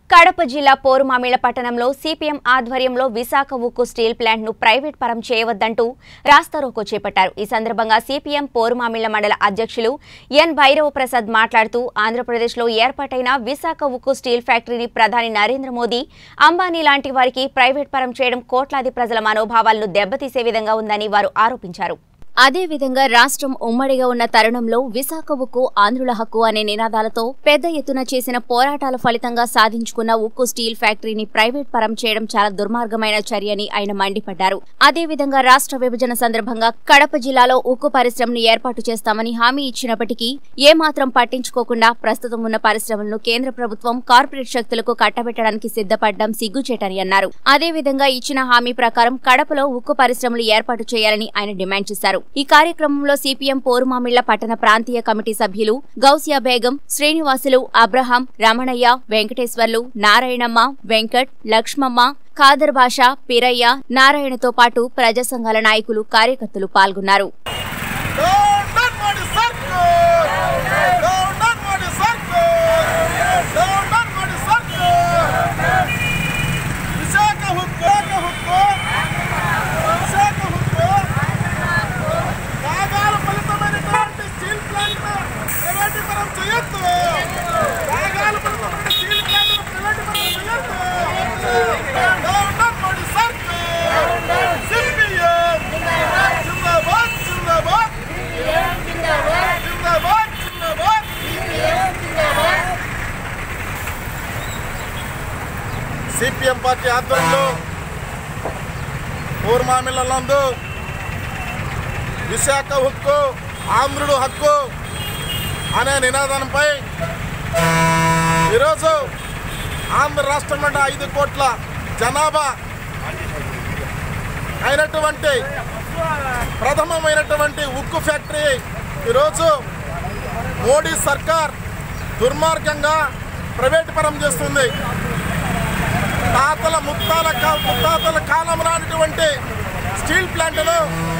కడప జిల్లా పోరుమామిళ్ల పట్టణంలో సిపిఎం ఆధ్వర్యంలో విశాఖ ఉక్కు స్టీల్ ప్లాంట్ ను ప్రైవేట్ పరం చేయవద్దంటూ రాస్తారోకో చేపట్టారు। ఈ సందర్భంగా సిపిఎం పోరుమామిళ్ల మండల అధ్యక్షులు ఎన్ భైరవ ప్రసాద్ మాట్లాడుతూ ఆంధ్రప్రదేశ్లో ఏర్పాటైన విశాఖ ఉక్కు స్టీల్ ఫ్యాక్టరీని ప్రధాని నరేంద్ర మోదీ, అంబానీ లాంటి వారికి ప్రైవేట్ పరం చేయడం కోట్లాది ప్రజల మనోభావాలను దెబ్బతీసే విధంగా ఉందని వారు ఆరోపించారు। అదేవిధంగా రాష్ట్రం ఉమ్మడిగా ఉన్న తరుణంలో విశాఖ ఉక్కు ఆంధ్రుల హక్కు అనే నినాదాలతో పెద్ద ఎత్తున చేసిన పోరాటాల ఫలితంగా సాధించుకున్న ఉక్కు స్టీల్ ఫ్యాక్టరీని ప్రైవేట్ పరం చేయడం చాలా దుర్మార్గమైన చర్యని ఆయన మండిపడ్డారు। అదేవిధంగా రాష్ట్ర విభజన సందర్భంగా కడప జిల్లాలో ఉక్కు పరిశ్రమను ఏర్పాటు చేస్తామని హామీ ఇచ్చినప్పటికీ ఏమాత్రం పట్టించుకోకుండా ప్రస్తుతం ఉన్న పరిశ్రమలను కేంద్ర ప్రభుత్వం కార్పొరేట్ శక్తులకు కట్టబెట్టడానికి సిద్ధపడ్డం సిగ్గుచేటని అన్నారు। అదేవిధంగా ఇచ్చిన హామీ ప్రకారం కడపలో ఉక్కు పరిశ్రమలు ఏర్పాటు చేయాలని ఆయన డిమాండ్ చేశారు। ఈ కార్యక్రమంలో సిపిఎం పోరుమామిళ్ల పట్టణ ప్రాంతీయ కమిటీ సభ్యులు గౌసియా బేగం, శ్రీనివాసులు, అబ్రహాం, రమణయ్య, వెంకటేశ్వర్లు, నారాయణమ్మ, వెంకట్, లక్ష్మమ్మ, ఖాదర్ బాషా, పిరయ్య, నారాయణతో పాటు ప్రజా సంఘాల నాయకులు, కార్యకర్తలు పాల్గొన్నారు। సిపిఎం పార్టీ ఆధ్వర్యంలో పోరుమామిళ్ల నందు విశాఖ హక్కు ఆంధ్రుడు హక్కు అనే నినాదంపై ఈరోజు ఆంధ్ర రాష్ట్రం నుండి 5 కోట్ల జనాభా అయినటువంటి ప్రథమమైనటువంటి ఉక్కు ఫ్యాక్టరీ ఈరోజు మోడీ సర్కార్ దుర్మార్గంగా ప్రైవేట్ పరం చేస్తుంది। ముత్తాతల కాలం నాటిటువంటి స్టీల్ ప్లాంట్ను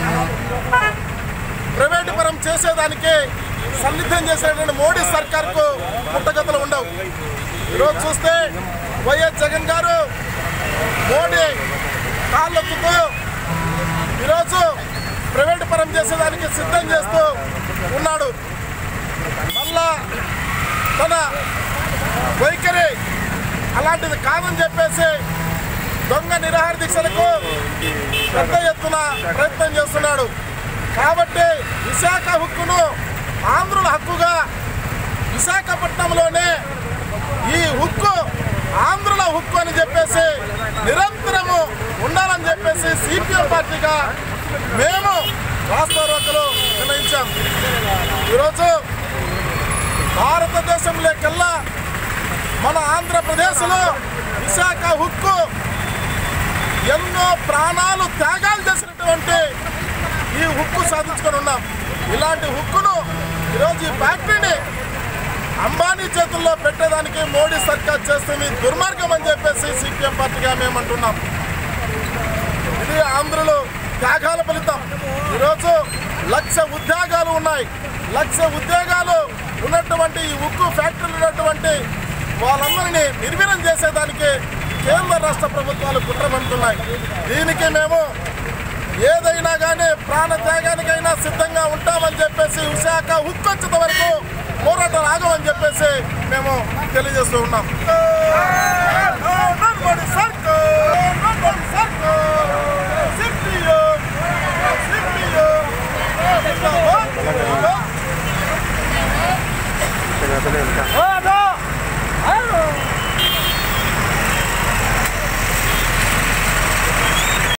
ప్రైవేట్ పరం చేసేదానికి సన్నిధం చేసేటువంటి మోడీ సర్కార్కు పుట్టగతులు ఉండవు। ఈరోజు చూస్తే వైఎస్ జగన్ గారు మోడీ కాళ్ళొత్తుతూ ఈరోజు ప్రైవేట్ పరం చేసేదానికి సిద్ధం చేస్తూ ఉన్నాడు। మళ్ళా తన వైఖరి అలాంటిది కాదని చెప్పేసి దొంగ నిరాహార దీక్షలకు పెద్ద ఎత్తున ప్రయత్నం చేస్తున్నాడు। కాబట్టి విశాఖ హక్కును ఆంధ్రుల హక్కుగా విశాఖపట్నంలోనే ఈ హక్కు ఆంధ్రుల హక్కు అని చెప్పేసి నిరంతరము ఉండాలని చెప్పేసి సిపిఎం పార్టీగా మేము రాస్తారోకలు నిర్ణయించాం। ఈరోజు భారతదేశంలోకెల్లా మన ఆంధ్రప్రదేశ్లో విశాఖ హక్కు ఎన్నో ప్రాణాలు త్యాగాలు చేసినటువంటి ఈ హక్కు సాధించుకొని ఉన్నాం। ఇలాంటి హక్కును ఈరోజు ఈ ఫ్యాక్టరీని అంబానీ చేతుల్లో పెట్టేదానికి మోడీ సర్కార్ చేస్తుంది దుర్మార్గం అని చెప్పేసి సిపిఎం పార్టీగా మేమంటున్నాం। ఇది ఆంధ్రులు త్యాగాల ఫలితం। ఈరోజు 1,00,000 ఉద్యోగాలు ఉన్నాయి। 1,00,000 ఉద్యోగాలు ఉన్నటువంటి ఈ ఉక్కు ఫ్యాక్టరీలు ఉన్నటువంటి వాళ్ళందరినీ నిర్వీర్యం చేసేదానికి కేంద్ర రాష్ట్ర ప్రభుత్వాలు కుట్రపడుతున్నాయి। దీనికి మేము ఏదైనా కానీ ప్రాణ త్యాగానికైనా సిద్ధంగా ఉంటామని చెప్పేసి విశాఖ హక్కు వచ్చేంత వరకు పోరాటాలు ఆగమని చెప్పేసి మేము తెలియజేస్తూ ఉన్నాం।